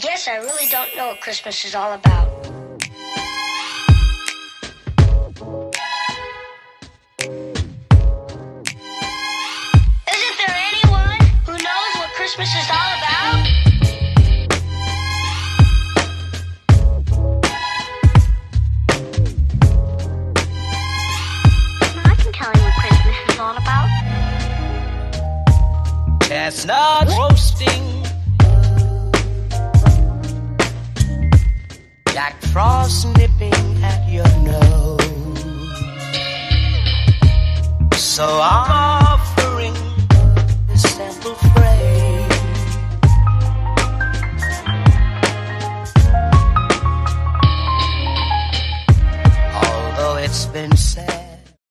guess I really don't know what Christmas is all about. Isn't there anyone who knows what Christmas is all about? I can tell you what Christmas is all about. Chestnuts roasting, Jack Frost nipping at your nose. So I'm